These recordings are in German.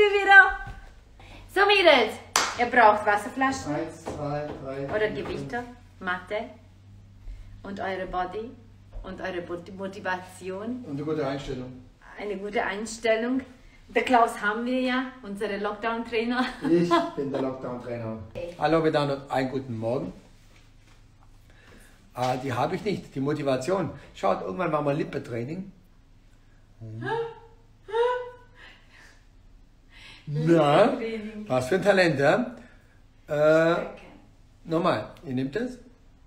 wir wieder. So Mädels, ihr braucht Wasserflaschen 1, 2, 3. oder Gewichte, Matte und eure Body und eure Motivation. Und eine gute Einstellung. Eine gute Einstellung. Der Klaus haben wir ja, unsere Lockdown-Trainer. Ich bin der Lockdown-Trainer. Hallo miteinander, einen guten Morgen. Die habe ich nicht, die Motivation. Schaut, irgendwann machen wir Lippentraining. Na, was für ein Talent, ja? Nochmal, ihr nehmt das.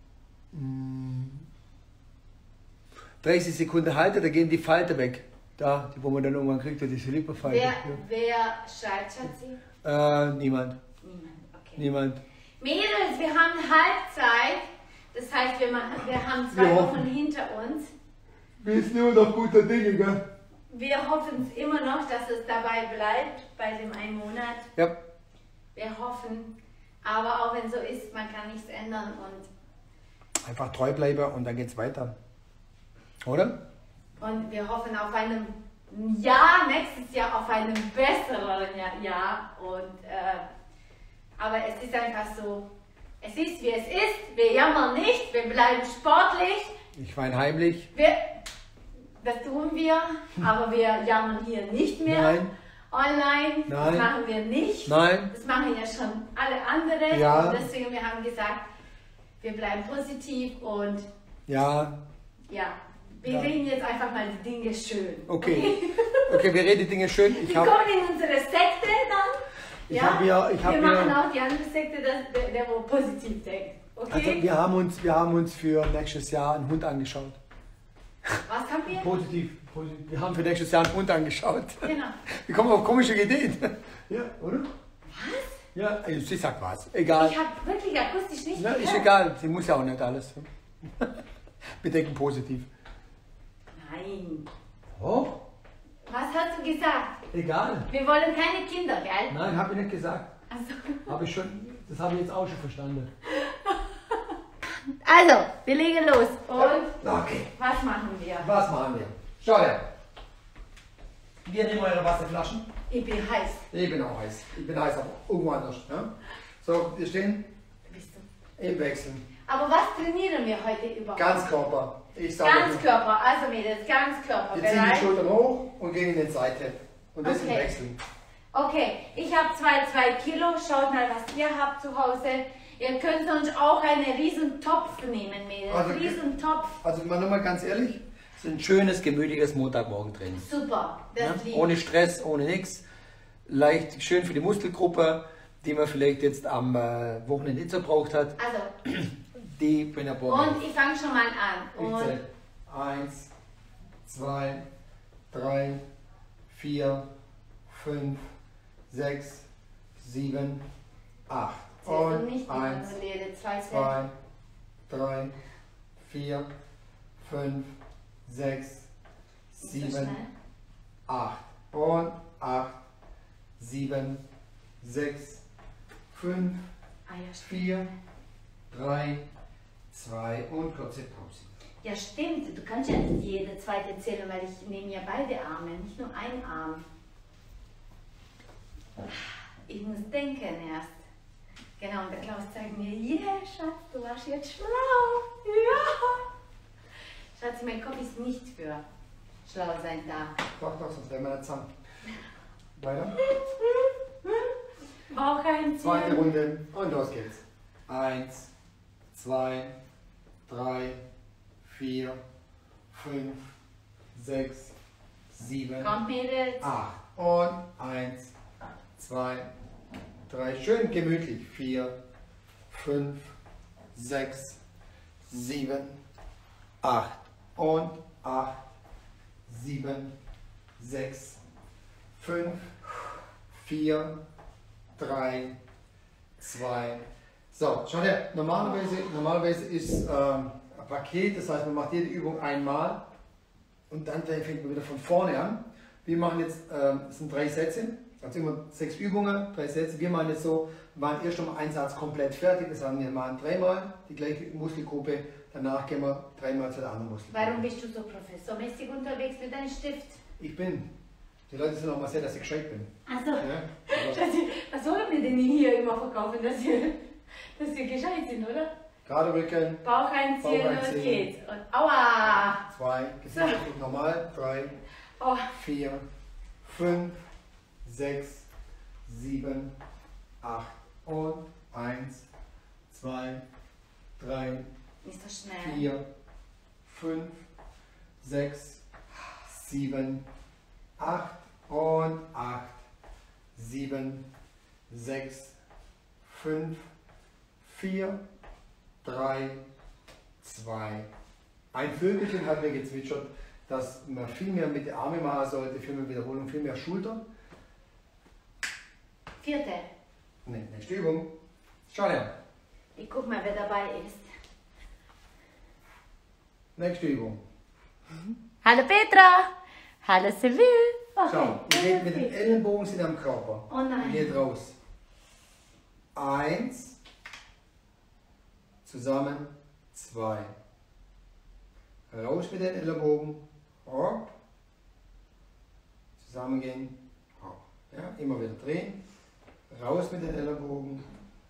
30 Sekunden halten, da gehen die Falten weg. Da, die wo man dann irgendwann kriegt, diese Lippenfalte. Wer schreibt, Schatzi? Niemand. Okay. Niemand. Mädels, wir haben Halbzeit. Das heißt, wir haben 2 Wochen hinter uns. Wir sind nur noch guter Dinge, gell? Wir hoffen immer noch, dass es dabei bleibt, bei dem 1 Monat. Ja. Wir hoffen, aber auch wenn so ist, man kann nichts ändern und Einfach treu bleiben und dann geht's weiter. Oder? Und wir hoffen auf einem Jahr, nächstes Jahr auf einem besseren Jahr. Aber es ist einfach so, es ist wie es ist, wir jammern nicht, wir bleiben sportlich. Ich weine heimlich. Das tun wir, aber wir jammern hier nicht mehr. Nein. Online, Nein. Das machen wir nicht. Nein. Das machen ja schon alle anderen. Ja. Und deswegen, wir haben gesagt, wir bleiben positiv und Ja. ja. Wir reden jetzt einfach mal die Dinge schön. Okay. Okay, wir reden die Dinge schön. Wir kommen in unsere Sekte dann. Ich hab wir mir- machen auch die andere Sekte, der wo positiv denkt. Okay? Also wir haben uns für nächstes Jahr einen Hund angeschaut. Was haben wir? Positiv. Wir haben für nächstes Jahr einen Hund angeschaut. Genau. Wir kommen auf komische Ideen. Ja, oder? Was? Ja, sie sagt was. Egal. Ich habe wirklich akustisch nicht Ja, gehört. ist egal. Sie muss ja auch nicht alles. Wir denken positiv. Nein. Oh? Was hast du gesagt? Egal. Wir wollen keine Kinder, gell? Nein, habe ich nicht gesagt. Also, Das habe ich jetzt auch schon verstanden. also wir legen los. Und Okay. was machen wir? Was machen wir? Schau her. Wir nehmen eure Wasserflaschen. Ich bin heiß. Ich bin auch heiß. Ich bin heiß, aber irgendwo anders. Ja? So, wir stehen Bist du? im Wechsel. Aber was trainieren wir heute überhaupt? Ganzkörper. Ich sage Ganzkörper. Also Mädels, Ganzkörper. wir ziehen die Bereit? Schultern hoch und gehen in die Seite. Und das im Okay. Wechsel. Okay, ich habe 2 Kilo. Schaut mal, was ihr habt zu Hause. Ihr könnt sonst auch einen riesen Topf nehmen, Mädels. Also, Riesen Topf. Also mal nochmal ganz ehrlich, es ist ein schönes, gemütliches Montagmorgentraining. Super, das Ja? liebe Ohne ich. Stress, ohne nichts. Leicht, schön für die Muskelgruppe, die man vielleicht jetzt am Wochenende nicht so braucht hat. Also, Die bin ich und ich fange schon mal an. Ich Und zähle 1, 2, 3, 4, 5, 6, 7, 8. und nicht 1, die Lede, 2 2, 3, 4, 5, 6, 7, 8. Und 8, 7, 6, 5, 4, 3, 2 und kurze Pause. Ja, stimmt. Du kannst ja nicht jede zweite zählen, weil ich nehme ja beide Arme, nicht nur einen Arm. Ich muss denken erst. Genau, und der Klaus zeigt mir, yeah, Schatz, du warst jetzt schlau. Ja. Schatz, mein Kopf ist nicht für schlau sein da. Doch, sonst werden wir nicht zusammen. Weiter. Bauch einziehen. Zweite Runde und los geht's. 1, 2, 3, 4, 5, 6, 7, Kommt, Mädels. 8. Und 1, 2, 3. Schön gemütlich. 4, 5, 6, 7, 8. Und 8, 7, 6, 5, 4, 3, 2. So, schaut her, normalerweise ist ein Paket, das heißt, man macht jede Übung einmal und dann fängt man wieder von vorne an. Wir machen jetzt, es sind 3 Sätze, also immer 6 Übungen, 3 Sätze. Wir machen jetzt so, wir machen erst um einen Satz komplett fertig, das heißt, wir machen 3-mal die gleiche Muskelgruppe, danach gehen wir 3-mal zu der anderen Muskelgruppe. Warum bist du so professormäßig unterwegs mit deinem Stift? Ich bin Die Leute sind auch mal sehr, dass ich gescheit bin. Also, Ja? was sollen wir denn hier immer verkaufen, dass wir gescheit sind, oder? Gerade Rücken. Bauch einziehen und geht's. Und aua! 2, Gesichtsausdruck normal. 3, Oh. 4, 5, 6, 7, 8 und 1, 2, 3, Nicht so schnell. 4, 5, 6, 7, 8 und 8, 7, 6, 5, 4, 3, 2. Ein Vögelchen hat mir gezwitschert, dass man viel mehr mit den Armen machen sollte, viel mehr Wiederholung, viel mehr Schultern. 4. Ne, nächste Übung. Schau her. Ich guck mal, wer dabei ist. Nächste Übung. Hallo Petra! Hallo Seville! Okay. Schau, ihr geht mit den Ellenbogen sind am Körper. Oh nein. Ihr geht raus. 1, zusammen, 2. Raus mit den Ellenbogen. Hopp. Zusammengehen. Hopp. Ja, immer wieder drehen. Raus mit den Ellenbogen.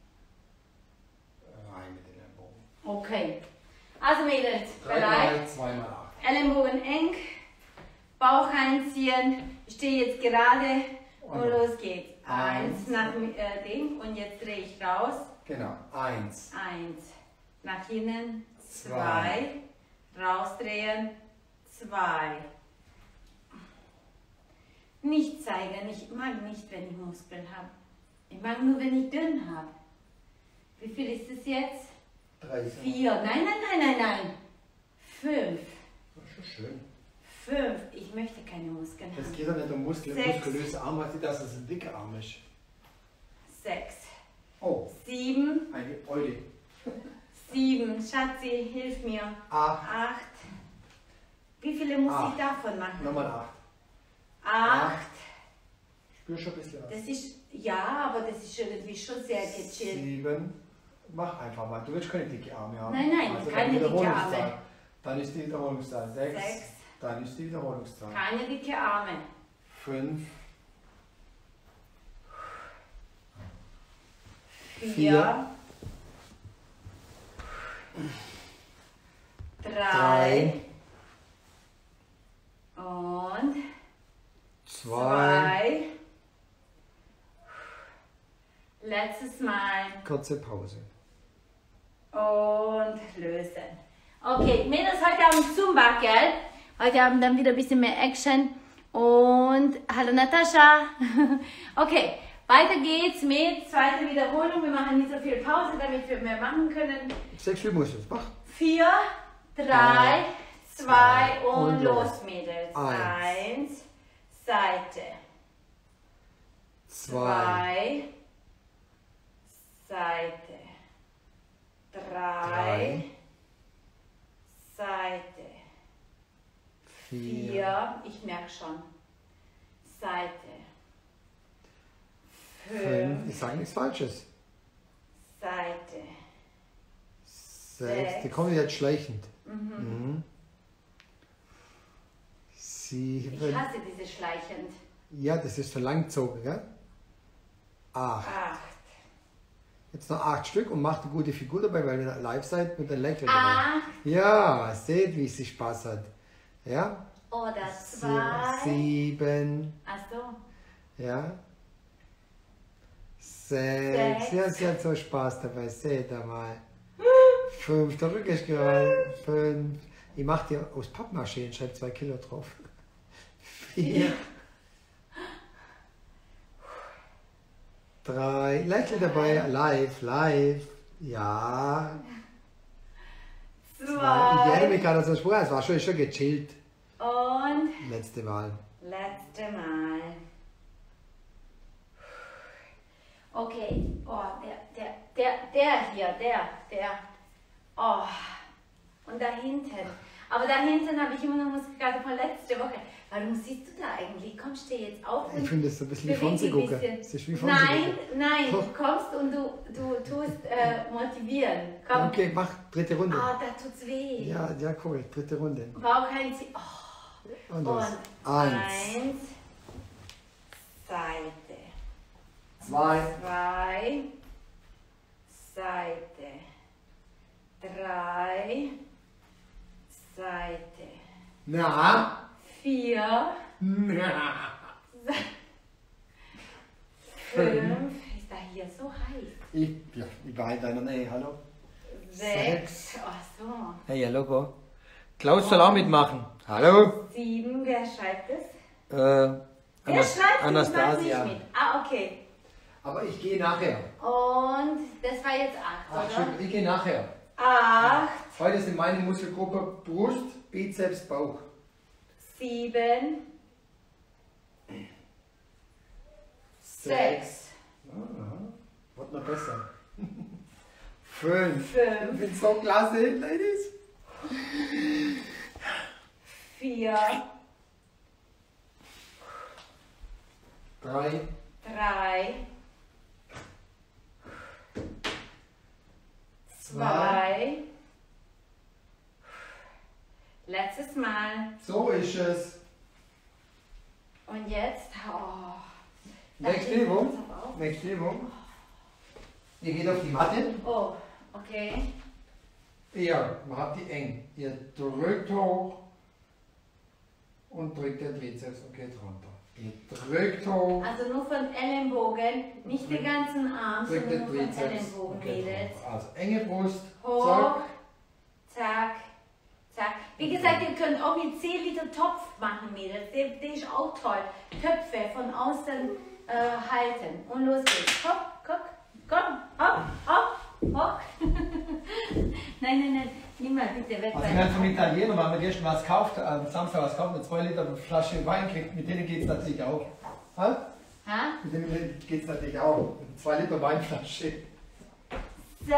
Rein mit den Ellenbogen. Okay. Also Mädels, 3 bereit? mal 2 mal 8. Ellenbogen eng, Bauch einziehen, ich stehe jetzt gerade und los geht's. 1 nach dem und jetzt drehe ich raus. Genau. 1. 1 nach hinten, 2 2. rausdrehen, 2. Nicht zeigen, ich mag nicht, wenn ich Muskeln habe. Ich mag nur, wenn ich dünn habe. Wie viel ist es jetzt? 3. 4. Nein. 5. Das ist schon schön. 5. Ich möchte keine Muskeln Es haben. geht doch nicht um Muskeln. 6. Muskulöse Arme hat sie, dass es ein dicker Arm ist. 6. Oh, 7. eine Eule. 7. Schatzi, hilf mir. 8. 8. Wie viele muss ich 8. davon machen? Nochmal 8. 8. Spür schon ein bisschen was. Das ist, ja, aber das ist irgendwie schon sehr gechillt. 7. Mach einfach mal. Du willst keine dicke Arme haben. Nein, also keine dann dicke Wiederholungszahl. Arme. Dann ist die Wiederholungszahl 6. 6. Dann ist die Wiederholungszahl Keine dicke Arme. 5. 4. 3. Und 2. 2. Letztes Mal. Kurze Pause. Und lösen. Okay, Mädels, heute Abend Zumba, gell? Heute Abend dann wieder ein bisschen mehr Action. Und hallo Natascha. Okay, weiter geht's mit zweiter Wiederholung. Wir machen nicht so viel Pause, damit wir mehr machen können. 6 Übungen ist es. Mach. 4, 3, 2 und und los, los. Mädels. 1. 1, Seite. 2. 2, Seite. 3, Seite. 4, ich merke schon. Seite. 5, Ich sage nichts Falsches. Seite. 6. Die kommen jetzt schleichend. 7. Ich hasse diese schleichend. Ja, das ist so langgezogen, gell? 8. 8. Jetzt noch 8 Stück und macht eine gute Figur dabei, weil ihr live seid mit den Lächeln dabei. 8 Ja, seht, wie sie Spaß hat. Ja? oder 2. 7. Achso. Ja? 6. 6. Ja, sie hat so Spaß dabei, seht einmal. 5. Der Rücken ist gerade. 5. Ich mach dir aus Pappmaché und schreibe 2 Kilo drauf. 4. 3. Lächeln dabei, live. Ja. 2. Ich 2. erinnere mich gerade an so einen Spruch, es war schon gechillt. Und Letzte Mal. letzte Mal. Okay. Oh, der hier, der. Oh. Und da hinten. Aber da hinten habe ich immer noch Muskelkater von letzter Woche. Warum siehst du da eigentlich? Kommst du jetzt auf? Ich finde das so ein bisschen wie beweg dich ein Fernsehgucken. bisschen. Es ist wie Nein, Fernsehgucken. du kommst und du tust motivieren. Komm. Okay, mach dritte Runde. Ah, da tut's weh. Ja, cool. Dritte Runde. Bauch einziehen. Oh. Und los. Und 1, 2, 2, Seite, 3, Seite, na, 4, na, 5, ist da hier so heiß, ich war in deiner Nähe, hallo? 6, ach so, Hey, hallo, go. Klaus soll auch mitmachen. Hallo? 7, wer schreibt es? Wer schreibt Anastasia. nicht mit? Ah, okay. Aber ich gehe nachher. Und das war jetzt 8, Ach, oder? stimmt, ich gehe nachher. 8, Heute sind meine Muskelgruppe Brust, Bizeps, Bauch. 7, 6, Wird noch besser. 5. 5, Ich bin so klasse, Ladies. 4, 3, 3, 2, letztes Mal. So ist es. Und jetzt, oh. Nächste Übung. Nächste Übung. Ihr geht auf die Matte. Oh, okay. Ja, man hat die eng. Ihr drückt hoch und drückt den Trizeps und geht runter. Ihr drückt hoch. Also nur von Ellenbogen, nicht den ganzen Arm, Drückt sondern den nur von Trizeps Ellenbogen, und geht Mädels. runter. Also enge Brust. Hoch, Zack. zack, zack. Wie gesagt, ihr könnt auch mit 10 Liter Topf machen, Mädels. Der ist auch toll. Köpfe von außen halten. Und los geht's. Hopp, guck, komm, hopp, hopp, hopp. Nein, nimm mal bitte weg. Also wir haben vom Italiener, weil wir gestern was gekauft, am Samstag was gekauft, eine 2 Liter Flasche Wein kriegt, mit denen geht es natürlich auch. Ha? Ha? Mit denen geht es natürlich auch. Eine 2 Liter Weinflasche. So.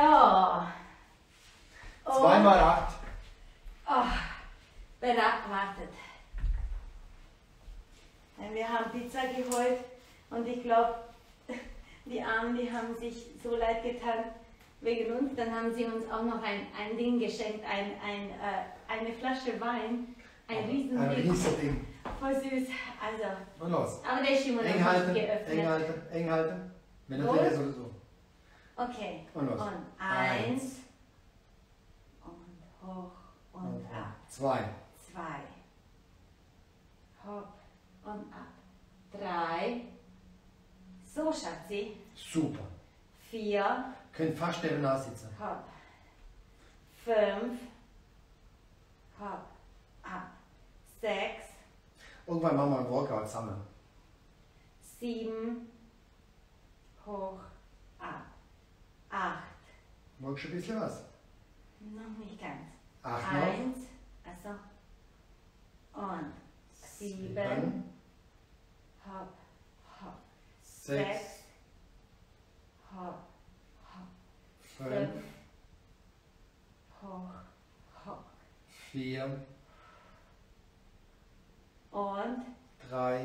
2 mal 8. Oh, wer wartet. Wir haben Pizza geholt und ich glaube, die Armen, die haben sich so leid getan wegen uns. Dann haben sie uns auch noch ein Ding geschenkt, eine Flasche Wein, ein Riesending. Ein Riesending. Voll süß. Also, Und los. aber der ist immer noch Eng nicht halten, geöffnet. eng halten, eng halten. Wenn Los. natürlich sowieso. Okay. Und los. Und 1 und hoch und ab. 2. 2. Hopp und ab. 3. So, Schatzi. Super. 4. Könnt fast nebeneinander sitzen. Hopp. 5. Hopp. Ab. 6. Irgendwann machen wir ein Workout zusammen. 7. Hoch. Ab. 8. Magst du ein bisschen was? Noch nicht ganz. 8 noch. 1. Also. Und 7. Hopp. Hopp. 6. 6. Hopp. Hopp. 5. 5. Hoch. Hopp. 4. Und. 3.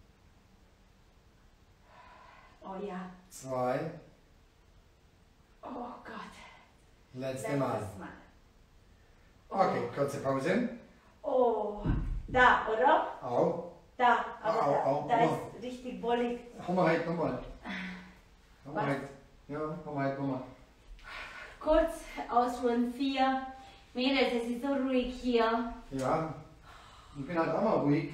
Oh ja. 2. Oh Gott. Letzte Mal. Letztes Mal. Okay, kurze Pause. Oh. Da, oder? Au. Da. Aber Au. da ist richtig bollig. Haben wir heute nochmal. Haben wir heute. Ja, haben wir heute nochmal. Kurz ausruhen. 4. Mädels, es ist so ruhig hier. Ja, ich bin halt auch mal ruhig.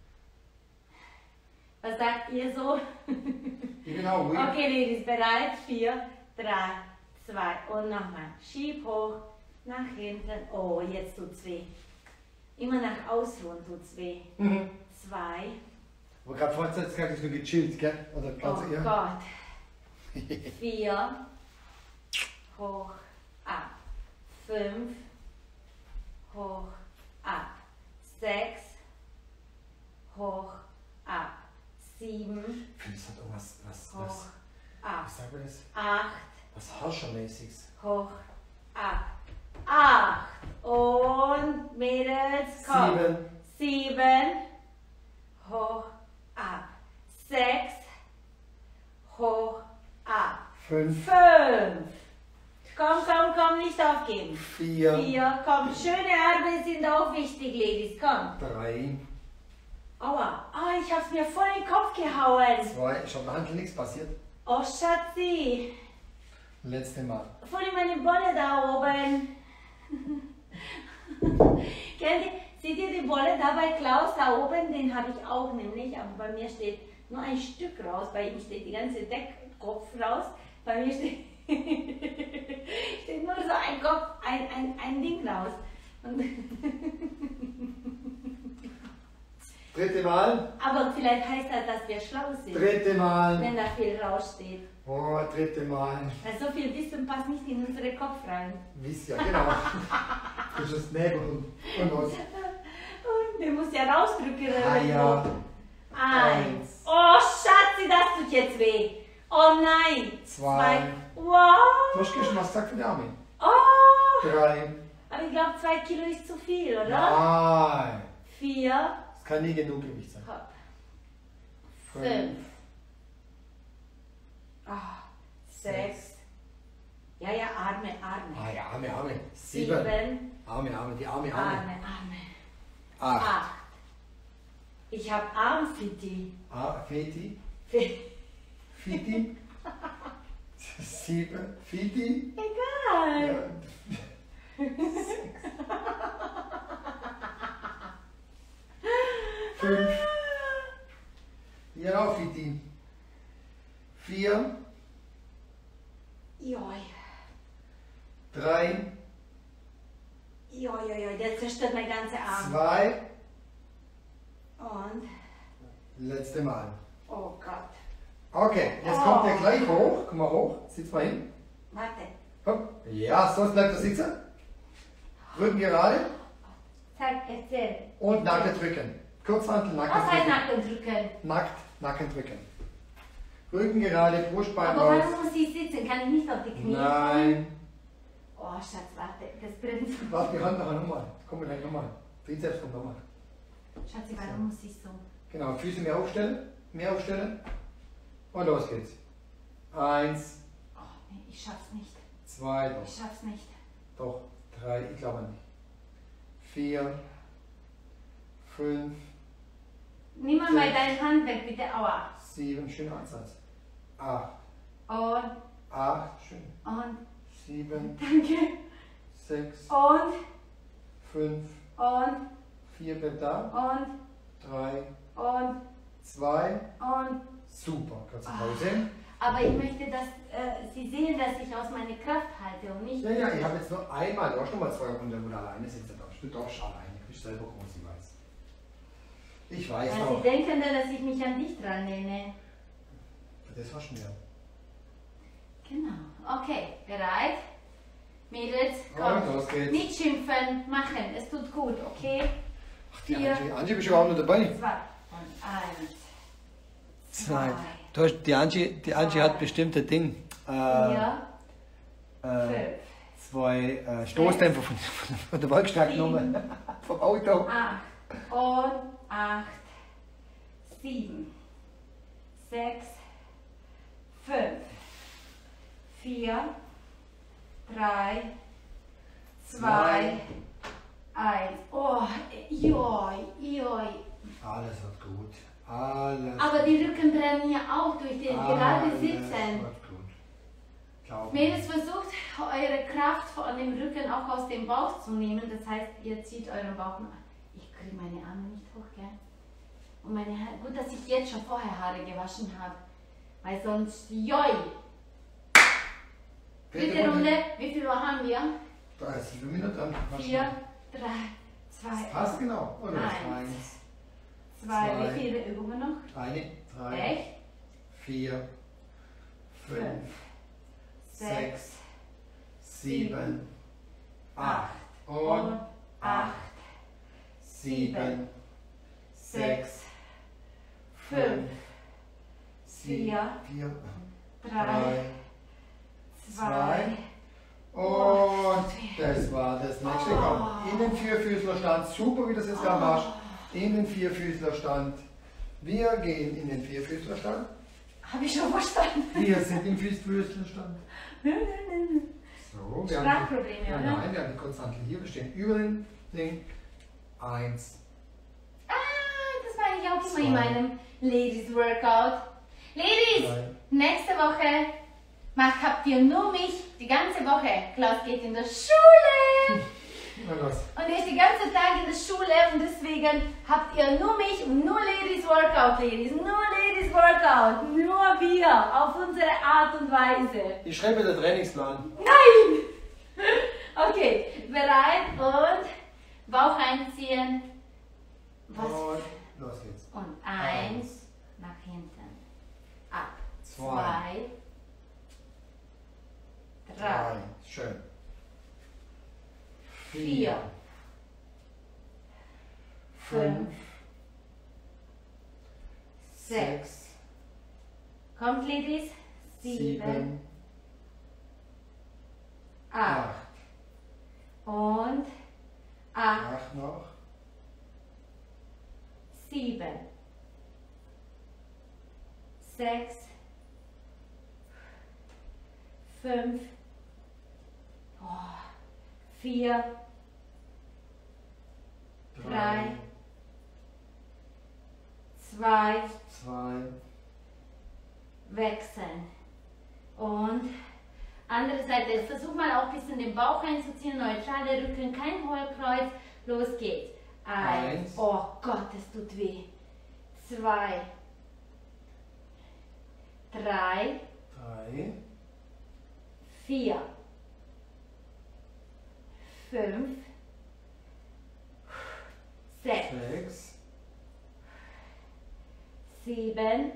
Was sagt ihr so? Ich bin auch ruhig. Okay, Ladies, bereit? 4, 3, 2 und nochmal. Schieb hoch, nach hinten. Oh, jetzt tut's weh. Immer nach ausruhen tut's weh. 2. Aber gerade vorhin hast du so gechillt, gell? Oder Oh kannst du eher? Gott. 4. Hoch, ab. 5. Hoch, ab. 6. Hoch, ab. 7. Ich finde, es hat irgendwas, Hoch, ab. was sagt man das? 8. Was Harschermäßiges. Hoch, ab. 8. Und Mädels, komm. 7. 7. Hoch, ab. 6. Hoch, ab. 5. 5. Komm, nicht aufgeben. 4. 4. Komm, schöne Arme sind auch wichtig, Ladies. Komm. 3. Aua. Ah, ich hab's mir voll in den Kopf gehauen. 2. Ist auf der Handel nichts passiert. Oh, Schatzi. Letzte Mal. Vorhin meine Bolle da oben. Kennt ihr, seht ihr die Bolle da bei Klaus da oben? Den habe ich auch nämlich, aber bei mir steht nur ein Stück raus. Bei ihm steht die ganze Deckkopf raus. Bei mir steht, steht nur so ein Kopf, ein Ding raus. Und Dritte Mal. aber vielleicht heißt das, dass wir schlau sind, Dritte Mal. wenn da viel raussteht. Oh, dritte Mal. Weil so viel Wissen passt nicht in unseren Kopf rein. Wisst ja, genau. Das ist Nebel und was. Und der muss ja rausdrücken. Ah ja. Eins. Oh, Schatzi, das tut jetzt weh. Oh nein. Zwei. Wow. Du hast gestern was gesagt für die Arme. Oh. 3. Aber ich glaube, 2 Kilo ist zu viel, oder? Nein. 4. Das kann nie genug Gewicht sein. 5. 6. Ja, Arme. Ah ja, Arme. 7. 7. Arme, die Arme. Arme. 8. 8. Ich habe Armfiti. Feti. Fiti. 7. Fiti. Egal. Ja. 5. Ja, Fiti. 4. Joi. 3. Joi, der zerstört mein ganzer Arm. 2. Und? Letzte Mal. Oh Gott. Okay, jetzt kommt der gleich hoch. Komm mal hoch. Sitz mal hin. Warte. Hopp. Ja, sonst bleibt er sitzen. Rücken gerade Sag, erzähl. und Nacken drücken. Kurzhantel, Nacken Was heißt drücken. Nacken drücken? Nackt, Nacken drücken. Rücken gerade, Brustbein Aber raus. warum muss ich sitzen? Kann ich nicht auf die Knie? Nein. Oh, Schatz, warte. Das brennt so. Warte, die Hand nachher nochmal. Komm gleich nochmal. Trizeps kommt nochmal. Schatzi, warum muss ich so? Genau, Füße mehr aufstellen. Und los geht's. 1, Oh, nee, ich schaff's nicht. 2, doch. Ich schaff's nicht. Doch, 3, ich glaube nicht. 4, 5, Nimm mal mal deine Hand weg, bitte. Aua. 7, schöner Ansatz. 8, Und, 8, schön. 7, danke. 6, Und, 5, und, 4 bleibt da. und, 3, und, 2, und. super. Kurze Pause. Aber ich möchte, dass Sie sehen, dass ich aus meiner Kraft halte und nicht. Ja, ich habe jetzt nur einmal, du hast noch mal 2 Runden, wo du alleine sitzt. Du darfst alleine. Du bist selber groß, ich weiß. Ich weiß Ja, auch. Sie denken dann, dass ich mich an dich dran lehne. Das war schnell. Genau. Okay, bereit? Mädels, Und los komm. geht's. Nicht schimpfen, machen. Es tut gut, okay? Ach, die 4, Angie bist du überhaupt nicht dabei. 2 und 1. 2. Die Angie hat bestimmte Dinge. 4, 5, 2 Stoßdämpfer von der Werkstatt genommen. Vom Auto. 8 und 8, 7, 6, 5, 4, 3, 2, 1. Oh, joi. Alles wird gut. Alles. Aber die Rücken brennen ja auch durch den gerade Alles Sitzen. wird gut. Glaub mir. Mädels, versucht eure Kraft von dem Rücken auch aus dem Bauch zu nehmen. Das heißt, ihr zieht euren Bauch nach. Ich kriege meine Arme nicht hoch, gell? Und meine Haare. Gut, dass ich jetzt schon vorher Haare gewaschen habe. Weil sonst, joi! Dritte Runde. Wie viel Uhr haben wir? 30 Minuten. 4, 3, 2, Passt genau. Und los. 1, 2. zwei. Wie viele Übungen noch? 1, 3, Echt? 4, 5, 6, 7, 7, 8 und und 8, 7, 6, 5, 4, 3, 2 und das war das nächste. Komm, in den Vierfüßlerstand. Super, wie du das jetzt gerade machst. In den Vierfüßlerstand. Wir gehen in den Vierfüßlerstand. Habe ich schon verstanden? Wir sind im Vierfüßlerstand. So, wir haben Sprachprobleme, ja, oder? nein, wir haben die Konstante hier. Wir stehen über dem Ding. 1. Das mache ich auch immer in Zwei. meinem Ladies Workout. Ladies, nächste Woche habt ihr nur mich die ganze Woche. Klaus geht in der Schule. Und er ist den ganzen Tag in der Schule und deswegen habt ihr nur mich und nur Ladies Workout, Ladies. Nur Ladies Workout. Nur wir. Auf unsere Art und Weise. Ich schreibe den Trainingsplan. Nein! Okay, bereit und Bauch einziehen. Was? Und los geht's. Und 1 nach hinten. Ab. 2, 3, schön. 4, 5, 6. Kommt, Ladies. 7, 8. Und 8 noch. 7, 6, 5, 4, 3, 2, wechseln. Und andere Seite. Versuch mal auch ein bisschen den Bauch einzuziehen, neutrale Rücken, kein Hohlkreuz. Los geht's. 1. Oh Gott, es tut weh. 2, 3, 4, 5, 6, 7,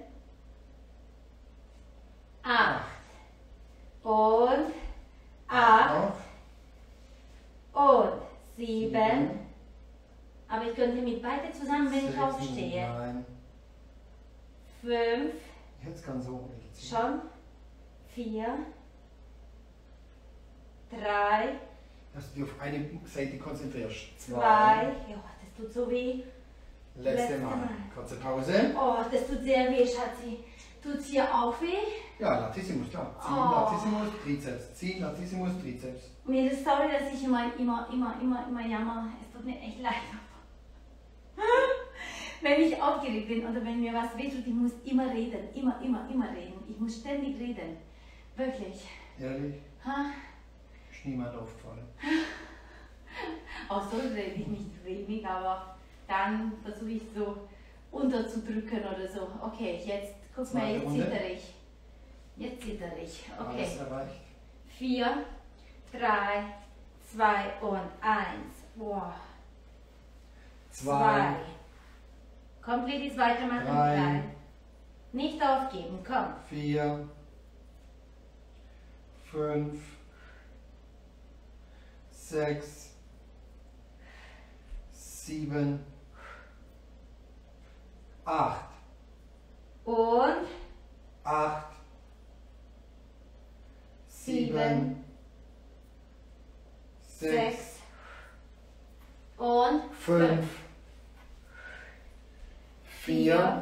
8 und 8 und 7. Aber ich könnte mit beide zusammen, wenn ich aufstehe. 5. Jetzt kann so. Schon. 4, 3. Dass du dich auf eine Seite konzentrierst. 2. Ja, das tut so weh. Letzte Mal. Kurze Pause. Oh, das tut sehr weh, Schatzi. Tut's hier auch weh? Ja, Latissimus, klar. Ziehen, Latissimus, Trizeps. Ziehen, Latissimus, Trizeps. Mir ist sorry, dass ich immer jammer. Es tut mir echt leid. Wenn ich aufgeregt bin oder wenn mir was wehtut, ich muss immer reden. Immer reden. Ich muss ständig reden. Wirklich. Ehrlich? Ha? Ist niemand aufgefallen. Auch so rede ich nicht wenig, aber dann versuche ich so unterzudrücken oder so. Okay, jetzt guck mal, jetzt zitter ich. Jetzt zitter ich. Okay. Alles erreicht. 4, 3, 2 und 1. Boah. 2. Kommt, Ladies, weitermachen. 3. Nicht aufgeben, komm. 4, 5, 6, 7, 8. Und 8, 7, 6 und 5, 4,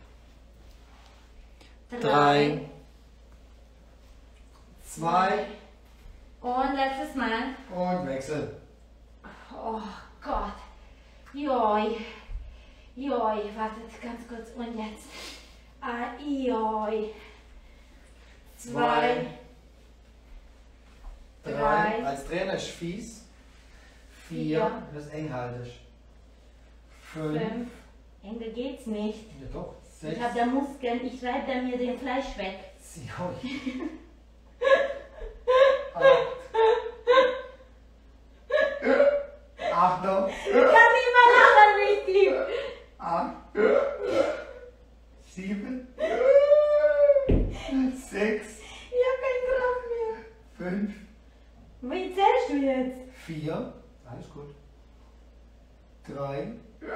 3, 2 und letztes Mal. und Wechsel. Oh Gott. Joi. Wartet ganz kurz. Und jetzt. Joi. 2, 3. Als Trainer ist fies. 4, das eng haltest. 5. Enger geht's nicht. Ja doch. 6. Ich habe da Muskeln, ich reibe da mir den Fleisch weg. 8. Kann ich mal lachen, richtig? 8, 7, 6. Ich habe keinen Kraft mehr. 5. Wie zählst du jetzt? 4. Alles gut. 3.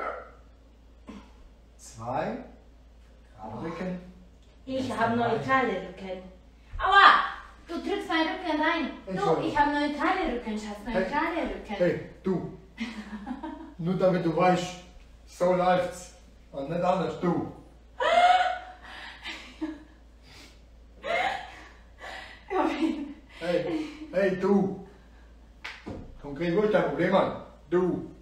2. Gerade Rücken. Ich habe neutrale Rücken. Aua! Du drückst meinen Rücken rein. Du, ich habe neutrale Rücken, Schatz. Neutrale Rücken. Hey, du. Nur damit du weißt, so läuft's. Und nicht anders, du. Hey, du. Konkret, wo ist dein Problem an? Du.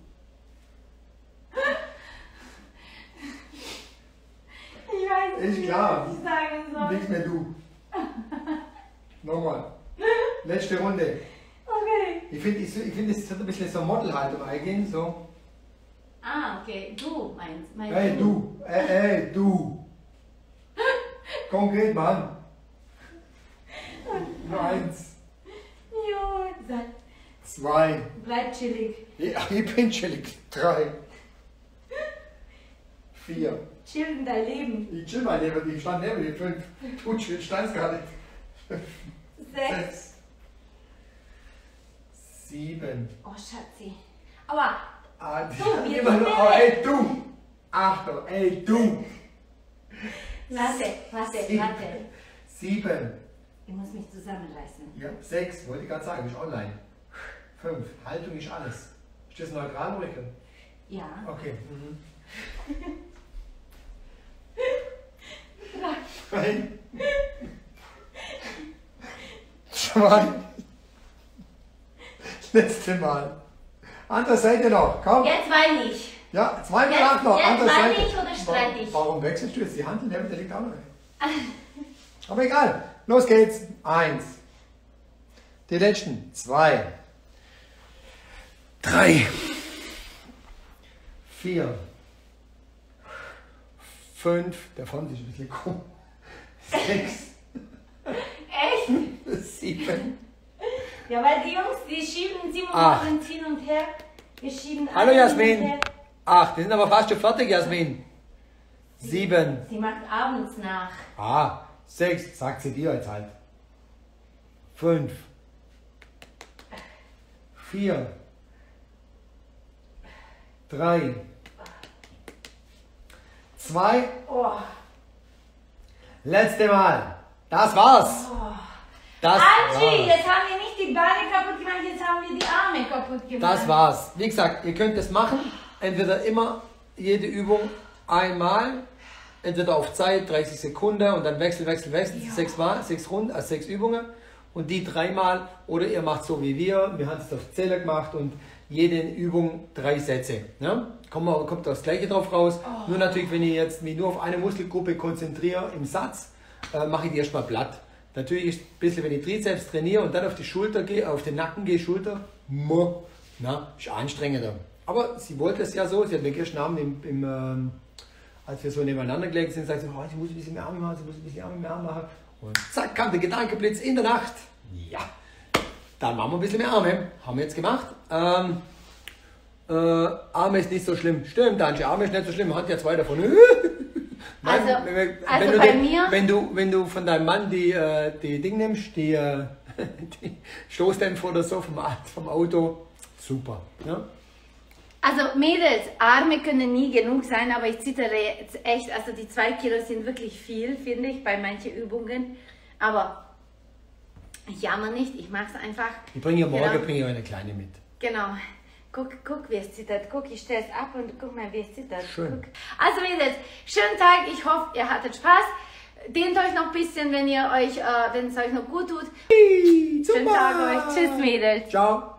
Ich weiß Ist nicht, klar. was ich sagen soll. Nicht mehr du. Nochmal. Letzte Runde. Okay. Ich finde, es wird ein bisschen so Modelhaltung eingehen. So. Ah, okay. Du meinst. Hey, du. Hey, du. Konkret, Mann. Nur 1. Jo, 2. bleib chillig. Ja, ich bin chillig. 3. 4. Chill in dein Leben. Ich chill mal neben dir. Ich stand neben dir. 5. Du chill, standst gar nicht. 6. 7. Oh, Schatzi. Aua. Du, immer nur, oh, ey, du. Achtung, ey, du. Warte. 7. Ich muss mich zusammenreißen. Ja, 6, wollte ich gerade sagen, ist online. 5, Haltung ist alles. Ist das neutral, Ulrike? Ja. Okay. 3. 2. Letzte Mal. Andere Seite noch, komm. Jetzt weine ich. Ja, 2 Minuten noch, andere Jetzt weine Seite. ich oder streite ich? Warum wechselst du jetzt die Hand? Der liegt auch noch. Aber egal, los geht's. 1. Die letzten. 2. 3. 4. 5. Der Font ist ein bisschen komisch. 6. Echt? 7. Ja, weil die Jungs, die schieben 7 8. und hin und her. Wir schieben Hallo alle hin und Jasmin. her. 8. Die sind aber fast schon fertig, Jasmin. 7. Sie macht abends nach. 6. Sagt sie dir jetzt halt. 5. 4. 3. 2. Oh. Letzte Mal. Das war's. Das Angie, war's. jetzt haben wir nicht die Beine kaputt gemacht, jetzt haben wir die Arme kaputt gemacht. Das war's. Wie gesagt, ihr könnt das machen. Entweder immer jede Übung einmal, entweder auf Zeit 30 Sekunden und dann wechseln. 6 Mal, 6 Runden, also 6 Übungen und die 3 Mal. Oder ihr macht so wie wir. Wir haben es auf Zähler gemacht und jede Übung 3 Sätze. Ne? Kommt das Gleiche drauf raus. Nur natürlich, wenn ich jetzt mich nur auf eine Muskelgruppe konzentriere im Satz, mache ich die erstmal platt. Natürlich ist ein bisschen, wenn ich Trizeps trainiere und dann auf die Schulter gehe, auf den Nacken gehe, Schulter, ist anstrengender. Aber sie wollte es ja so, sie hat mir gestern Abend, als wir so nebeneinander gelegt sind, sagt sie, oh, ich muss ein bisschen mehr Arme machen, Und zack, kam der Gedankenblitz in der Nacht. Ja, dann machen wir ein bisschen mehr Arme. Haben wir jetzt gemacht. Arme ist nicht so schlimm. Stimmt, Angie, Arme ist nicht so schlimm. Man hat ja 2 davon. Nein, wenn du von deinem Mann die Ding nimmst, die Stoßdämpfer oder so vom Auto, super. Ja? Also Mädels, Arme können nie genug sein, aber ich zittere jetzt echt, also die 2 Kilo sind wirklich viel, finde ich, bei manchen Übungen. Aber ich jammer nicht, ich mache es einfach. Ich bringe morgen eine kleine mit. Genau. Guck, wie es zittert. Guck, ich stelle es ab und guck mal, wie es zittert. Schön. Guck. Also Mädels, schönen Tag. Ich hoffe, ihr hattet Spaß. Dehnt euch noch ein bisschen, wenn es euch noch gut tut. Super. Schönen Tag euch. Tschüss, Mädels. Ciao.